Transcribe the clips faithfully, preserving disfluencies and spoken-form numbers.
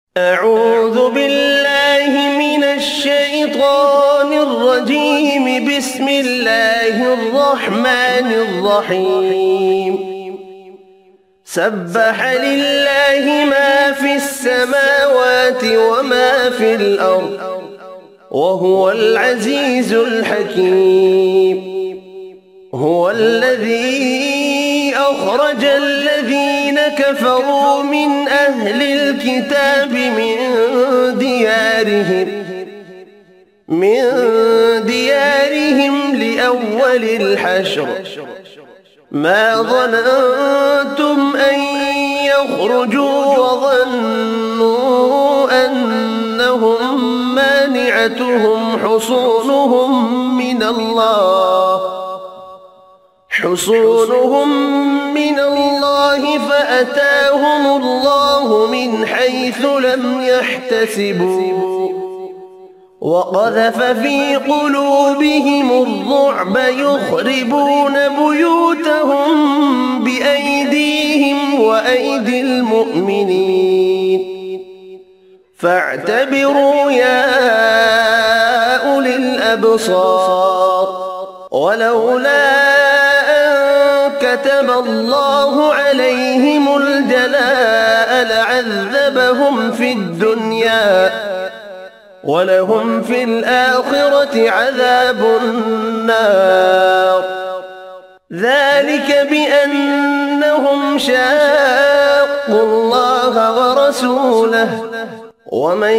أعوذ بالله من الشيطان الرجيم. بسم الله الرحمن الرحيم. سبح لله ما في السماوات وما في الأرض وهو العزيز الحكيم. هو الذي أخرج الذين كفروا من أهل الكتاب من ديارهم من ديارهم لأول الحشر ما ظننتم أن يخرجوا وظنوا أنهم مانعتهم حصونهم من الله حصونهم من الله فأتاهم الله من حيث لم يحتسبوا وقذف في قلوبهم الرعب يخربون بيوتهم بأيديهم وأيدي المؤمنين فاعتبروا يا أولي الأبصار. ولولا كتب الله عليهم الجلاء لعذبهم في الدنيا ولهم في الآخرة عذاب النار. ذلك بأنهم شاقوا الله ورسوله ومن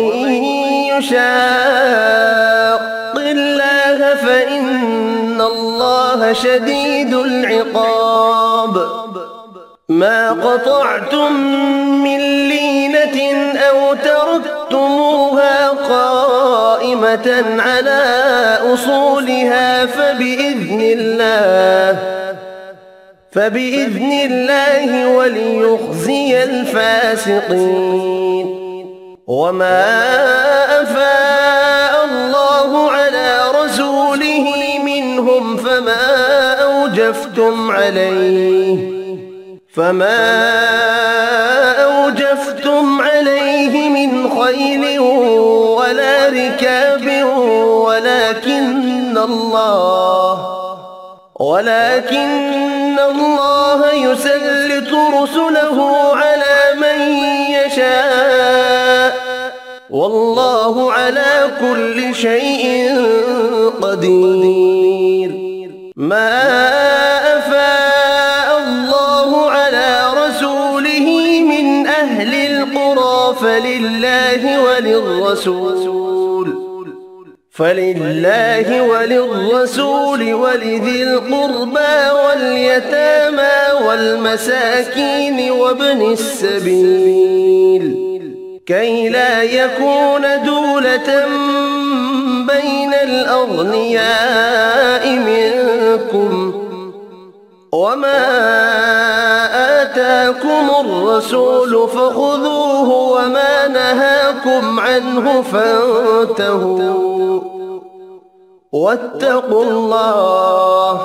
يشاق الله فإن الله شديد العقاب. ما قطعتم من لينة أو تركتموها قائمة على أصولها فبإذن الله فبإذن الله وليخزي الفاسقين. وما أفاء الله على رسوله منهم فما أوجفتم عليه فما أوجفتم عليه من خيل ولا ركاب ولكن الله ولكن الله يسلط رسله على من يشاء والله على كل شيء قدير. ما أفاء الله على رسوله من أهل القرى فلله وللرسول فلله وللرسول ولذي القربى واليتامى والمساكين وابن السبيل كي لا يكون دولة بين الأغنياء منكم. وما آتاكم الرسول فخذوه وما نهاكم عنه فانتهوا واتقوا الله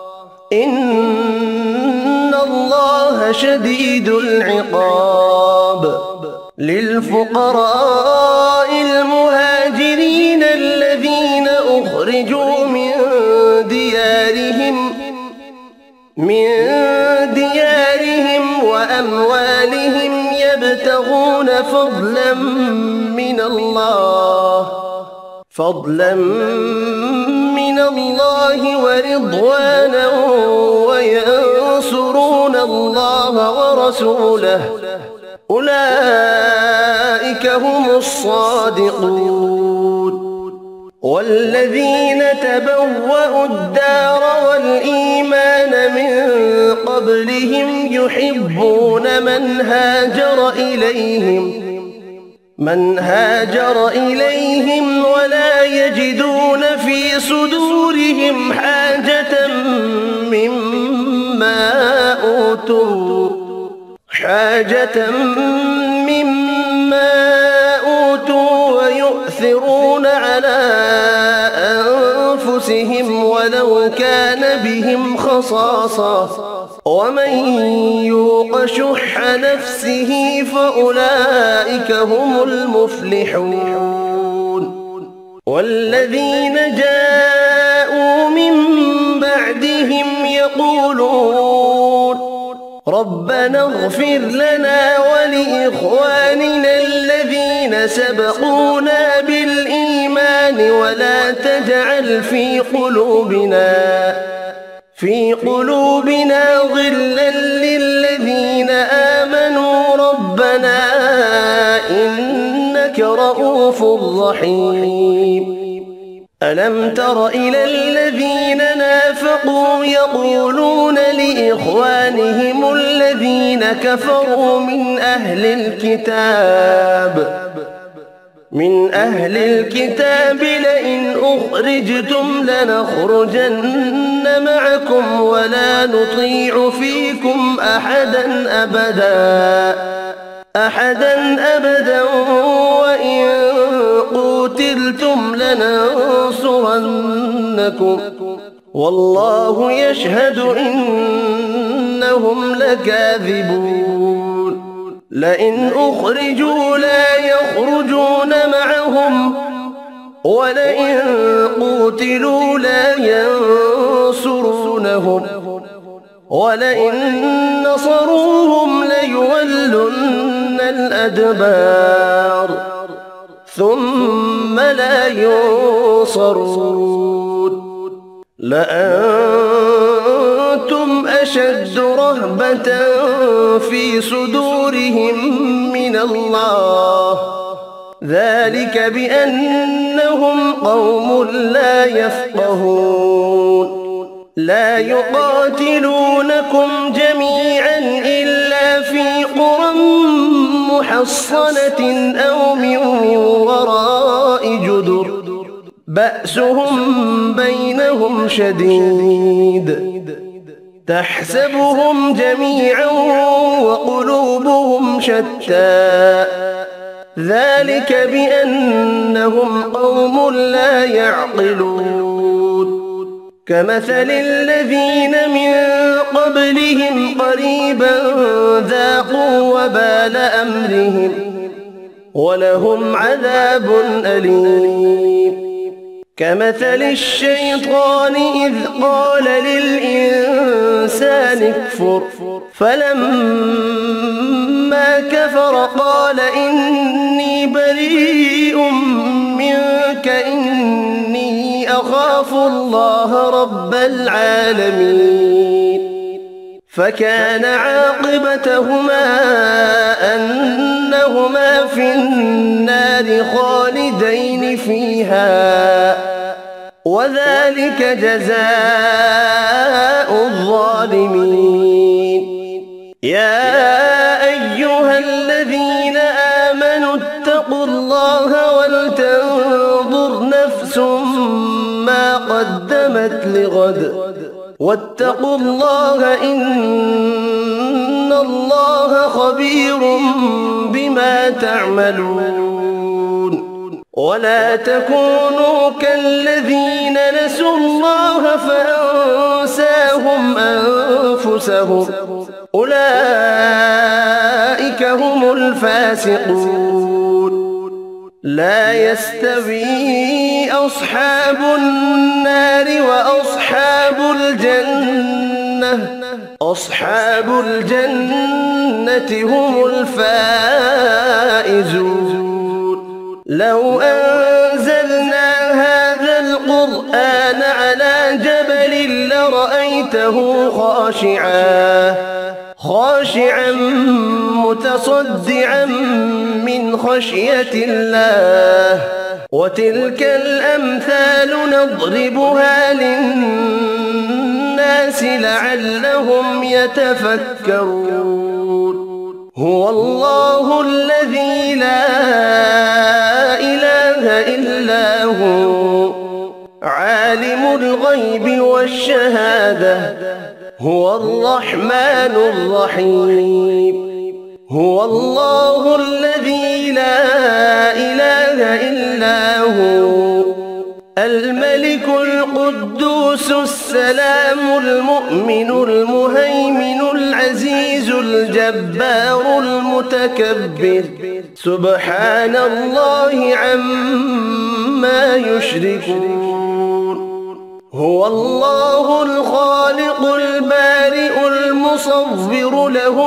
إن الله شديد العقاب. للفقراء المهاجرين الذين أخرجوا من ديارهم من ديارهم وأموالهم يبتغون فضلا من الله فضلا من الله ورضوانا وينصرون الله ورسوله أولئك هم الصادقون. والذين تبوأوا الدار والإيمان من قبلهم يحبون من هاجر إليهم من هاجر إليهم ولا يجدون في صدورهم حاجة مما أوتوا حاجة مما أوتوا ويؤثرون على أنفسهم ولو كان بهم خصاصة ومن يوق شح نفسه فأولئك هم المفلحون. والذين جاءوا من بعدهم يقولون ربنا اغفر لنا ولإخواننا الذين سبقونا بالإيمان ولا تجعل في قلوبنا في قلوبنا غلا للذين آمنوا ربنا إنك رؤوف رحيم. ألم تر إلى الذين نافقوا يقولون لإخوانهم الذين كفروا من أهل الكتاب من أهل الكتاب لئن أخرجتم لنخرجن معكم ولا نطيع فيكم أحدا أبدا أحدا أبدا وإن قوتلتم لننصرنكم والله يشهد إنهم لكاذبون. لئن أخرجوا لا يخرجون معهم ولئن قوتلوا لا ينصرونهم ولئن نصروهم ليولن الأدبار ثم لا ينصرون. لأنتم أشد رهبة في صدورهم من الله ذلك بأنهم قوم لا يفقهون. لا يقاتلونكم جميعا إلا في قرى محصنة أو من وراء جدر بأسهم بينهم شديد تحسبهم جميعا وقلوبهم شتى ذلك بأنهم قوم لا يعقلون. كمثل الذين من قبلهم قريبا ذاقوا وبال أمرهم ولهم عذاب أليم. كمثل الشيطان إذ قال للإنسان اكفر فلما كفر قال إني بريء منك إني أخاف الله رب العالمين. فكان عاقبتهما أنهما في النار خالدين فيها وذلك جزاء الظالمين. يا أيها الذين آمنوا اتقوا الله ولتنظر نفس ما قدمت لغد واتقوا الله إن الله خبير بما تعملون. ولا تكونوا كالذين نسوا الله فأنساهم أنفسهم أولئك هم الفاسقون. لا يستوي أصحاب النار وأصحاب الجنة أصحاب الجنة هم الفائزون. لو أنزلنا هذا القرآن على جبل لرأيته خاشعا خاشعا متصدعا من خشية الله. وتلك الأمثال نضربها للناس لعلهم يتفكرون. هو الله الذي لا إله إلا هو عالم الغيب والشهادة هو الرحمن الرحيم. هو الله الذي لا إله إلا هو الملك القدوس السلام المؤمن المهيمن الجبار المتكبر سبحان الله عما يشركون هو الله الخالق البارئ المصور له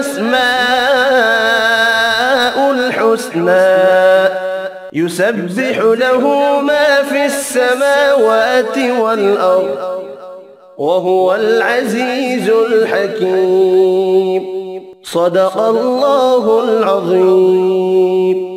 الأسماء الحسنى يسبح له ما في السماوات والأرض وهو العزيز الحكيم صدق الله العظيم.